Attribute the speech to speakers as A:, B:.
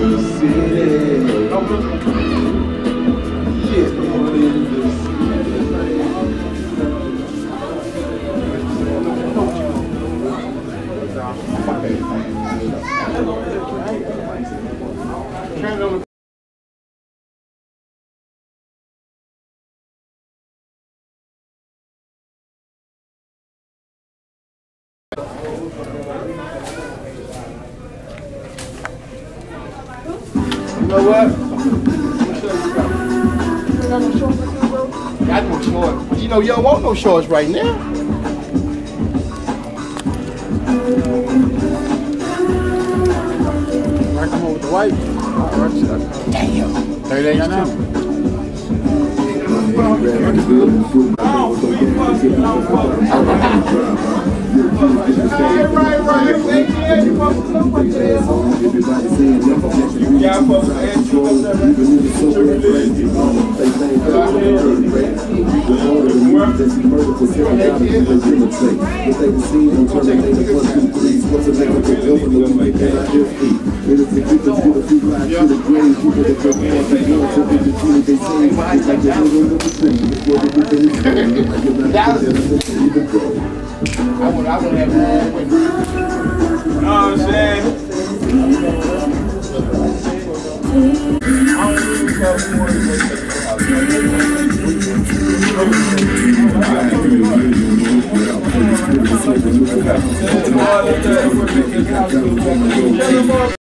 A: the city. Yeah, born in the city. You know what? Got no shorts. You know, you don't want no shorts right now.
B: I come over with the wife.
A: Damn.
B: 30 days now.
A: I would have more women. You know what I'm saying? I don't know.